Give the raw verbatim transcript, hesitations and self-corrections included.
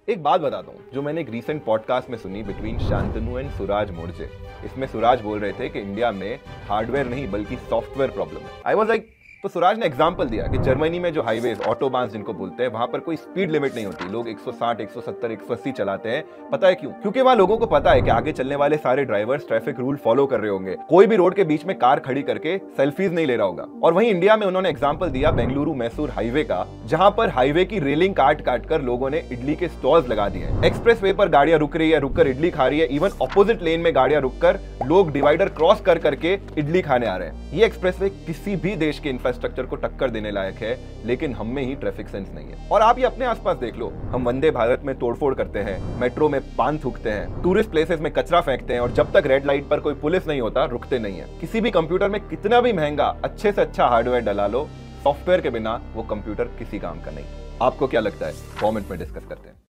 एक बात बताता हूँ जो मैंने एक रीसेंट पॉडकास्ट में सुनी बिटवीन शांतनु एंड सुराज मोर्जे। इसमें सुराज बोल रहे थे कि इंडिया में हार्डवेयर नहीं बल्कि सॉफ्टवेयर प्रॉब्लम है। आई वाज लाइक, तो सुराज ने एग्जांपल दिया कि जर्मनी में जो हाईवेज ऑटोबान जिनको बोलते हैं, वहां पर कोई स्पीड लिमिट नहीं होती। लोग एक सौ साठ, एक सौ सत्तर, एक सौ अस्सी चलाते हैं। पता है क्यों? क्योंकि वहां लोगों को पता है कि आगे चलने वाले सारे ड्राइवर्स ट्रैफिक रूल फॉलो कर रहे होंगे। कोई भी रोड के बीच में कार खड़ी करके सेल्फीज नहीं ले रहा होगा। और वहीं इंडिया में उन्होंने एग्जाम्पल दिया बेंगलुरु मैसूर हाईवे का, जहां पर हाईवे की रेलिंग काट काट कर लोगों ने इडली के स्टॉल्स लगा दिए। एक्सप्रेस वे पर गाड़ियां रुक रही है, रुककर इडली खा रही है। इवन ऑपोजिट लेन में गाड़ियां रुककर लोग डिवाइडर क्रॉस कर करके इडली खाने आ रहे हैं। ये एक्सप्रेस वे किसी भी देश के इंफ्रास्ट्रक्चर को टक्कर देने लायक है, लेकिन हम में ही ट्रैफिक सेंस नहीं है। और आप ये अपने आसपास देख लो, हम वंदे भारत में तोड़फोड़ करते हैं, मेट्रो में पान थूकते हैं, टूरिस्ट प्लेसेस में कचरा फेंकते हैं, और जब तक रेड लाइट पर कोई पुलिस नहीं होता रुकते नहीं है। किसी भी कंप्यूटर में कितना भी महंगा अच्छे से अच्छा हार्डवेयर डला लो, सॉफ्टवेयर के बिना वो कंप्यूटर किसी काम का नहीं। आपको क्या लगता है? कमेंट में डिस्कस करते हैं।